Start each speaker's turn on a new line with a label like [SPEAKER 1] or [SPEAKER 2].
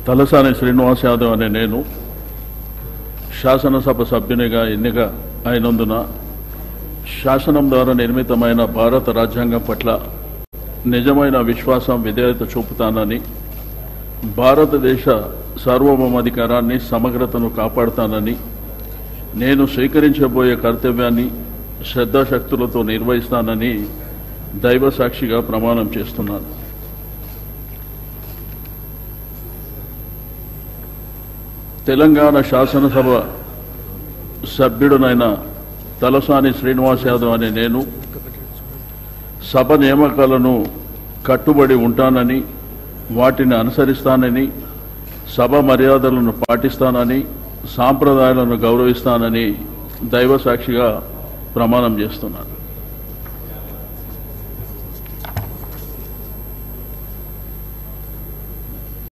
[SPEAKER 1] తలసాని శ్రీనివాస్ యాదవ్ అనే నేను శాసనసభ సభ్యునిగా ఎన్నిక అయినందున శాసనం ద్వారా నిర్మితమైన భారత రాజ్యాంగం పట్ల నిజమైన విశ్వాసం విధేయత చూపుతానని, భారతదేశ సార్వభౌమాధికారాన్ని సమగ్రతను కాపాడుతానని, నేను స్వీకరించబోయే కర్తవ్యాన్ని శ్రద్ధాశక్తులతో నిర్వహిస్తానని దైవ సాక్షిగా ప్రమాణం చేస్తున్నాను. తెలంగాణ శాసనసభ సభ్యుడునైన తలసాని శ్రీనివాస్ యాదవ్ అనే నేను సభ నియామకాలను కట్టుబడి ఉంటానని, వాటిని అనుసరిస్తానని, సభ మర్యాదలను పాటిస్తానని, సాంప్రదాయాలను గౌరవిస్తానని దైవ సాక్షిగా ప్రమాణం చేస్తున్నాను.